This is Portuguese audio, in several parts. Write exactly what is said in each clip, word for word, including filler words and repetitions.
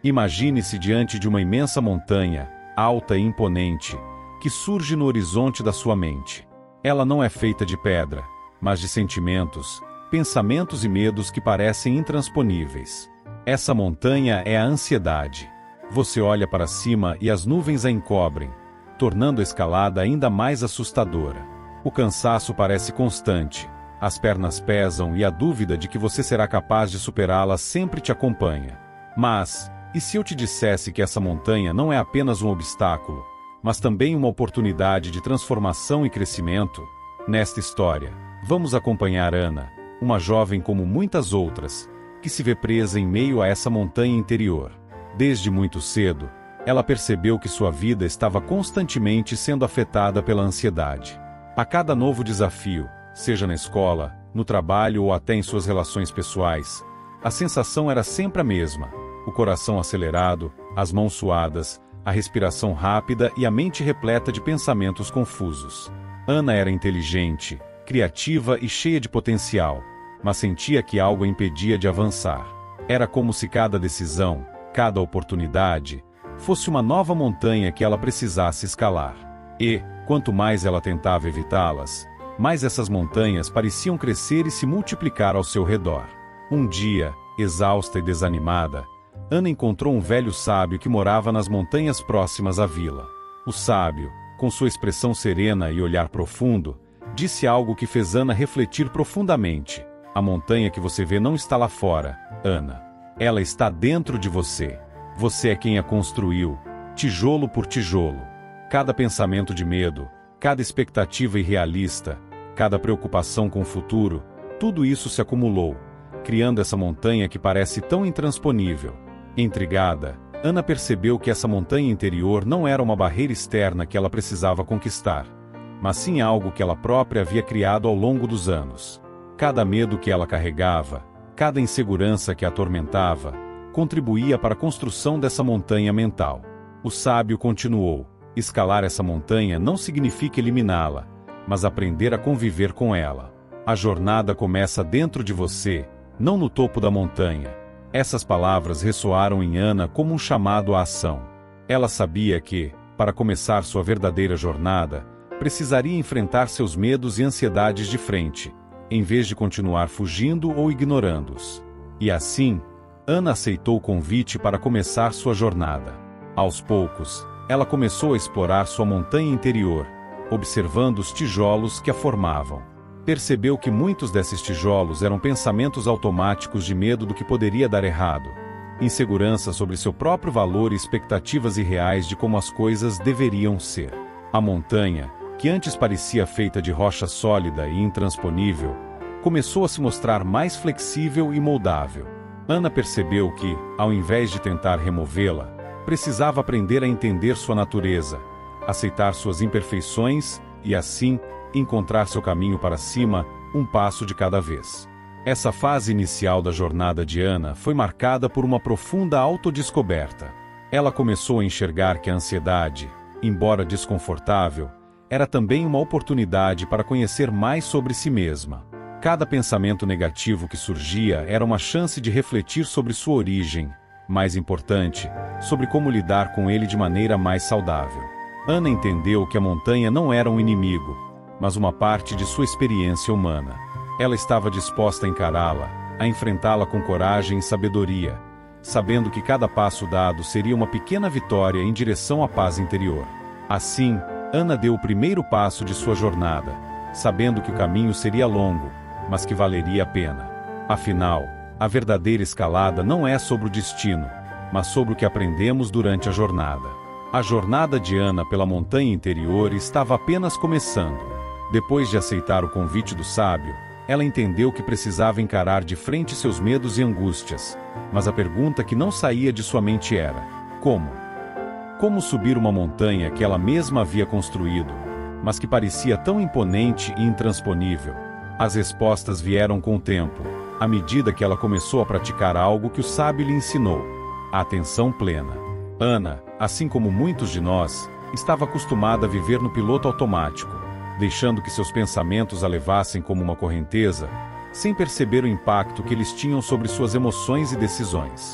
Imagine-se diante de uma imensa montanha, alta e imponente, que surge no horizonte da sua mente. Ela não é feita de pedra, mas de sentimentos, pensamentos e medos que parecem intransponíveis. Essa montanha é a ansiedade. Você olha para cima e as nuvens a encobrem, tornando a escalada ainda mais assustadora. O cansaço parece constante, as pernas pesam e a dúvida de que você será capaz de superá-la sempre te acompanha. Mas, e se eu te dissesse que essa montanha não é apenas um obstáculo, mas também uma oportunidade de transformação e crescimento? Nesta história, vamos acompanhar Ana, uma jovem como muitas outras, que se vê presa em meio a essa montanha interior. Desde muito cedo, ela percebeu que sua vida estava constantemente sendo afetada pela ansiedade. A cada novo desafio, seja na escola, no trabalho ou até em suas relações pessoais, a sensação era sempre a mesma: o coração acelerado, as mãos suadas, a respiração rápida e a mente repleta de pensamentos confusos. Ana era inteligente, criativa e cheia de potencial, mas sentia que algo a impedia de avançar. Era como se cada decisão, cada oportunidade, fosse uma nova montanha que ela precisasse escalar. E, quanto mais ela tentava evitá-las, mais essas montanhas pareciam crescer e se multiplicar ao seu redor. Um dia, exausta e desanimada, Ana encontrou um velho sábio que morava nas montanhas próximas à vila. O sábio, com sua expressão serena e olhar profundo, disse algo que fez Ana refletir profundamente. A montanha que você vê não está lá fora, Ana. Ela está dentro de você. Você é quem a construiu, tijolo por tijolo. Cada pensamento de medo, cada expectativa irrealista, cada preocupação com o futuro, tudo isso se acumulou, criando essa montanha que parece tão intransponível. Intrigada, Ana percebeu que essa montanha interior não era uma barreira externa que ela precisava conquistar, mas sim algo que ela própria havia criado ao longo dos anos. Cada medo que ela carregava, cada insegurança que a atormentava, contribuía para a construção dessa montanha mental. O sábio continuou: escalar essa montanha não significa eliminá-la, mas aprender a conviver com ela. A jornada começa dentro de você, não no topo da montanha. Essas palavras ressoaram em Ana como um chamado à ação. Ela sabia que, para começar sua verdadeira jornada, precisaria enfrentar seus medos e ansiedades de frente, em vez de continuar fugindo ou ignorando-os. E assim, Ana aceitou o convite para começar sua jornada. Aos poucos, ela começou a explorar sua montanha interior, observando os tijolos que a formavam. Percebeu que muitos desses tijolos eram pensamentos automáticos de medo do que poderia dar errado, insegurança sobre seu próprio valor e expectativas irreais de como as coisas deveriam ser. A montanha, que antes parecia feita de rocha sólida e intransponível, começou a se mostrar mais flexível e moldável. Ana percebeu que, ao invés de tentar removê-la, precisava aprender a entender sua natureza, aceitar suas imperfeições e, assim, encontrar seu caminho para cima, um passo de cada vez. Essa fase inicial da jornada de Ana foi marcada por uma profunda autodescoberta. Ela começou a enxergar que a ansiedade, embora desconfortável, era também uma oportunidade para conhecer mais sobre si mesma. Cada pensamento negativo que surgia era uma chance de refletir sobre sua origem, mais importante, sobre como lidar com ele de maneira mais saudável. Ana entendeu que a montanha não era um inimigo, mas uma parte de sua experiência humana. Ela estava disposta a encará-la, a enfrentá-la com coragem e sabedoria, sabendo que cada passo dado seria uma pequena vitória em direção à paz interior. Assim, Ana deu o primeiro passo de sua jornada, sabendo que o caminho seria longo, mas que valeria a pena. Afinal, a verdadeira escalada não é sobre o destino, mas sobre o que aprendemos durante a jornada. A jornada de Ana pela montanha interior estava apenas começando. Depois de aceitar o convite do sábio, ela entendeu que precisava encarar de frente seus medos e angústias, mas a pergunta que não saía de sua mente era: como? Como subir uma montanha que ela mesma havia construído, mas que parecia tão imponente e intransponível? As respostas vieram com o tempo, à medida que ela começou a praticar algo que o sábio lhe ensinou: a atenção plena. Ana, assim como muitos de nós, estava acostumada a viver no piloto automático, deixando que seus pensamentos a levassem como uma correnteza, sem perceber o impacto que eles tinham sobre suas emoções e decisões.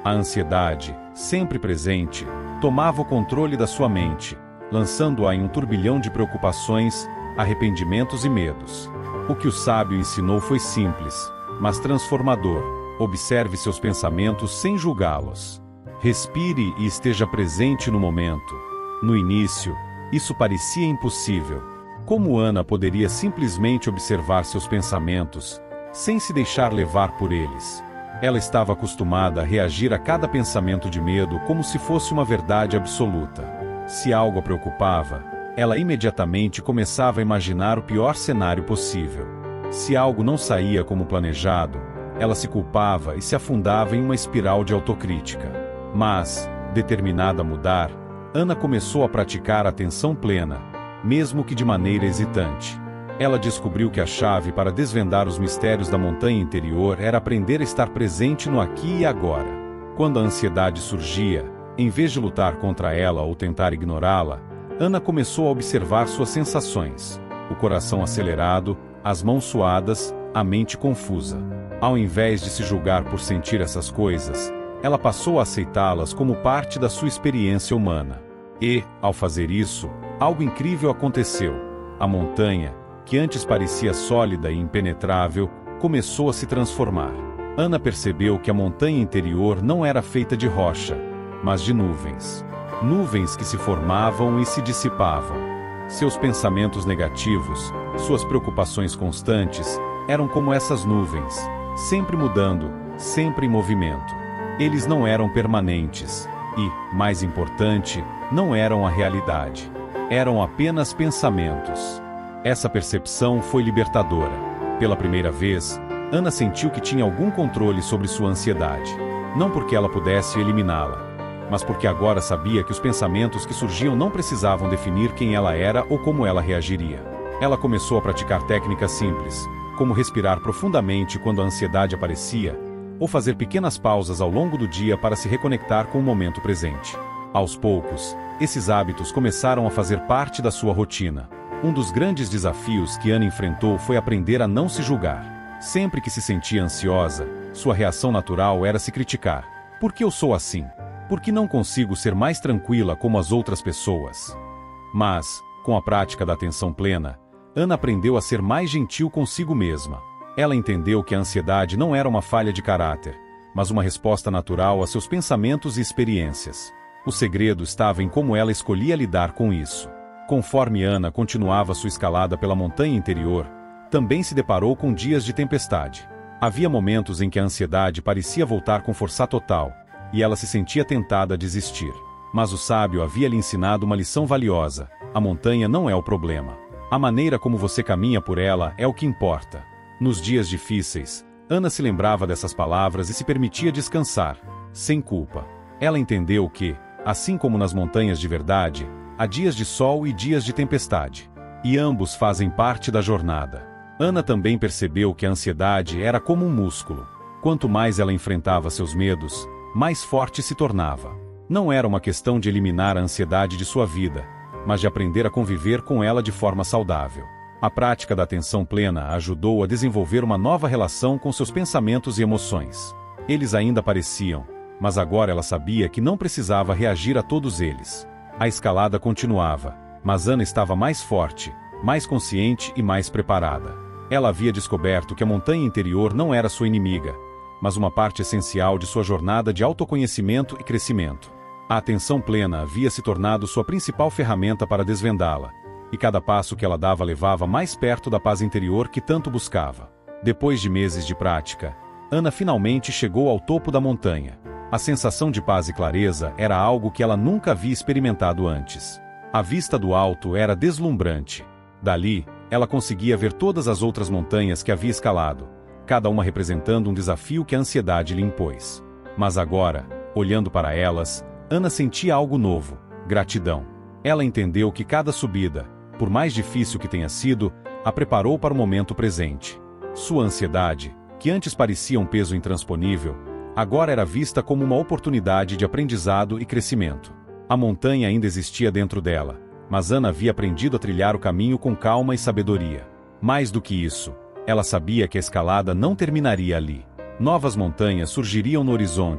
A ansiedade, sempre presente, tomava o controle da sua mente, lançando-a em um turbilhão de preocupações, arrependimentos e medos. O que o sábio ensinou foi simples, mas transformador. Observe seus pensamentos sem julgá-los. Respire e esteja presente no momento. No início, isso parecia impossível. Como Ana poderia simplesmente observar seus pensamentos, sem se deixar levar por eles? Ela estava acostumada a reagir a cada pensamento de medo como se fosse uma verdade absoluta. Se algo a preocupava, ela imediatamente começava a imaginar o pior cenário possível. Se algo não saía como planejado, ela se culpava e se afundava em uma espiral de autocrítica. Mas, determinada a mudar, Ana começou a praticar a atenção plena, mesmo que de maneira hesitante. Ela descobriu que a chave para desvendar os mistérios da montanha interior era aprender a estar presente no aqui e agora. Quando a ansiedade surgia, em vez de lutar contra ela ou tentar ignorá-la, Ana começou a observar suas sensações: o coração acelerado, as mãos suadas, a mente confusa. Ao invés de se julgar por sentir essas coisas, ela passou a aceitá-las como parte da sua experiência humana. E, ao fazer isso, algo incrível aconteceu. A montanha, que antes parecia sólida e impenetrável, começou a se transformar. Ana percebeu que a montanha interior não era feita de rocha, mas de nuvens. Nuvens que se formavam e se dissipavam. Seus pensamentos negativos, suas preocupações constantes, eram como essas nuvens, sempre mudando, sempre em movimento. Eles não eram permanentes e, mais importante, não eram a realidade. Eram apenas pensamentos. Essa percepção foi libertadora. Pela primeira vez, Ana sentiu que tinha algum controle sobre sua ansiedade. Não porque ela pudesse eliminá-la, mas porque agora sabia que os pensamentos que surgiam não precisavam definir quem ela era ou como ela reagiria. Ela começou a praticar técnicas simples, como respirar profundamente quando a ansiedade aparecia, ou fazer pequenas pausas ao longo do dia para se reconectar com o momento presente. Aos poucos, esses hábitos começaram a fazer parte da sua rotina. Um dos grandes desafios que Ana enfrentou foi aprender a não se julgar. Sempre que se sentia ansiosa, sua reação natural era se criticar. Por que eu sou assim? Por que não consigo ser mais tranquila como as outras pessoas? Mas, com a prática da atenção plena, Ana aprendeu a ser mais gentil consigo mesma. Ela entendeu que a ansiedade não era uma falha de caráter, mas uma resposta natural a seus pensamentos e experiências. O segredo estava em como ela escolhia lidar com isso. Conforme Ana continuava sua escalada pela montanha interior, também se deparou com dias de tempestade. Havia momentos em que a ansiedade parecia voltar com força total, e ela se sentia tentada a desistir. Mas o sábio havia lhe ensinado uma lição valiosa: a montanha não é o problema. A maneira como você caminha por ela é o que importa. Nos dias difíceis, Ana se lembrava dessas palavras e se permitia descansar, sem culpa. Ela entendeu que, assim como nas montanhas de verdade, há dias de sol e dias de tempestade. E ambos fazem parte da jornada. Ana também percebeu que a ansiedade era como um músculo. Quanto mais ela enfrentava seus medos, mais forte se tornava. Não era uma questão de eliminar a ansiedade de sua vida, mas de aprender a conviver com ela de forma saudável. A prática da atenção plena ajudou a desenvolver uma nova relação com seus pensamentos e emoções. Eles ainda apareciam, mas agora ela sabia que não precisava reagir a todos eles. A escalada continuava, mas Ana estava mais forte, mais consciente e mais preparada. Ela havia descoberto que a montanha interior não era sua inimiga, mas uma parte essencial de sua jornada de autoconhecimento e crescimento. A atenção plena havia se tornado sua principal ferramenta para desvendá-la, e cada passo que ela dava levava mais perto da paz interior que tanto buscava. Depois de meses de prática, Ana finalmente chegou ao topo da montanha. A sensação de paz e clareza era algo que ela nunca havia experimentado antes. A vista do alto era deslumbrante. Dali, ela conseguia ver todas as outras montanhas que havia escalado, cada uma representando um desafio que a ansiedade lhe impôs. Mas agora, olhando para elas, Ana sentia algo novo: gratidão. Ela entendeu que cada subida, por mais difícil que tenha sido, a preparou para o momento presente. Sua ansiedade, que antes parecia um peso intransponível, agora era vista como uma oportunidade de aprendizado e crescimento. A montanha ainda existia dentro dela, mas Ana havia aprendido a trilhar o caminho com calma e sabedoria. Mais do que isso, ela sabia que a escalada não terminaria ali. Novas montanhas surgiriam no horizonte,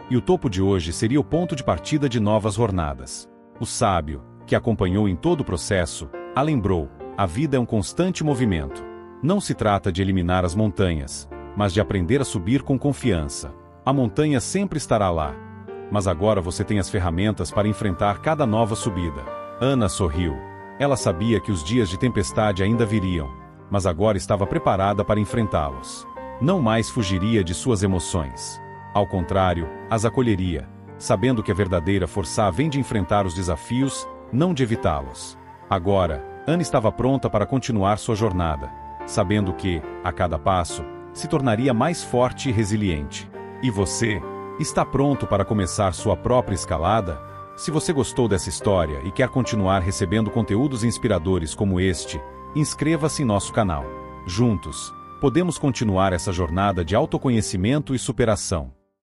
E o topo de hoje seria o ponto de partida de novas jornadas. O sábio, que acompanhou em todo o processo, a lembrou: a vida é um constante movimento. Não se trata de eliminar as montanhas, mas de aprender a subir com confiança. A montanha sempre estará lá, mas agora você tem as ferramentas para enfrentar cada nova subida. Ana sorriu. Ela sabia que os dias de tempestade ainda viriam, mas agora estava preparada para enfrentá-los. Não mais fugiria de suas emoções. Ao contrário, as acolheria, sabendo que a verdadeira força vem de enfrentar os desafios, não de evitá-los. Agora, Ana estava pronta para continuar sua jornada, sabendo que, a cada passo, se tornaria mais forte e resiliente. E você? Está pronto para começar sua própria escalada? Se você gostou dessa história e quer continuar recebendo conteúdos inspiradores como este, inscreva-se em nosso canal. Juntos, podemos continuar essa jornada de autoconhecimento e superação.